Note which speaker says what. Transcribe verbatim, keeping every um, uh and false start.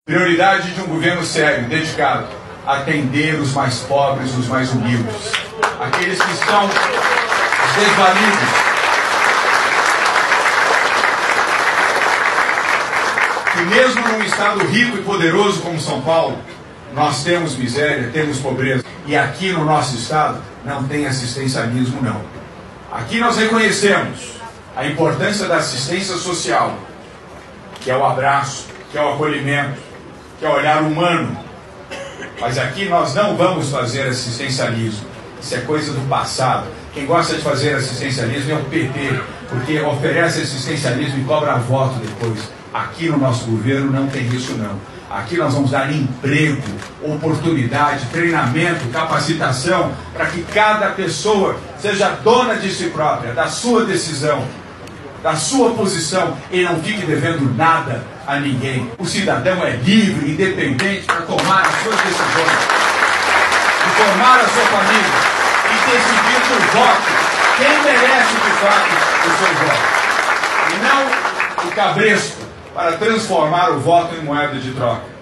Speaker 1: Prioridade de um governo sério, dedicado a atender os mais pobres, os mais humildes, aqueles que estão desvalidos. E mesmo num estado rico e poderoso como São Paulo, nós temos miséria, temos pobreza. E aqui no nosso estado não tem assistencialismo, não. Aqui nós reconhecemos a importância da assistência social, que é o abraço, que é o acolhimento, que é o olhar humano. Mas aqui nós não vamos fazer assistencialismo. Isso é coisa do passado. Quem gosta de fazer assistencialismo é o P T, porque oferece assistencialismo e cobra voto depois. Aqui no nosso governo não tem isso, não. Aqui nós vamos dar emprego, oportunidade, treinamento, capacitação, para que cada pessoa seja dona de si própria, da sua decisão, da sua posição, e não fique devendo nada a ninguém. O cidadão é livre, independente para tomar as suas decisões, de formar a sua família e decidir por voto quem merece de fato o seu voto. E não o cabresto para transformar o voto em moeda de troca.